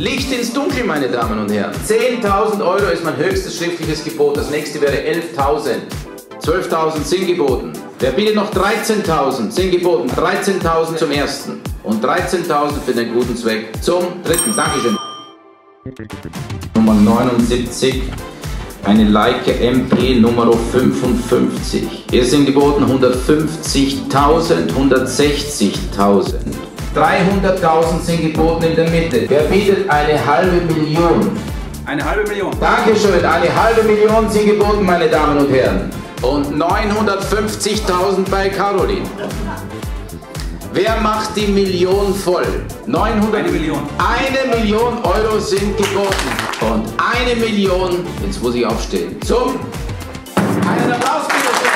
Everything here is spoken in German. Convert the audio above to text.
Licht ins Dunkel, meine Damen und Herren. 10.000 Euro ist mein höchstes schriftliches Gebot. Das nächste wäre 11.000. 12.000 sind geboten. Wer bietet noch 13.000? Sind geboten. 13.000 zum ersten. Und 13.000 für den guten Zweck zum dritten. Dankeschön. Nummer 79. Eine Leica MP Nummer 55. Hier sind geboten 150.000, 160.000. 300.000 sind geboten in der Mitte. Wer bietet eine halbe Million? Eine halbe Million. Dankeschön, eine halbe Million sind geboten, meine Damen und Herren. Und 950.000 bei Caroline. Wer macht die Million voll? 900. Eine Million. 1 Million Euro sind geboten. Und 1 Million, jetzt muss ich aufstehen, zum einen Applaus bitte.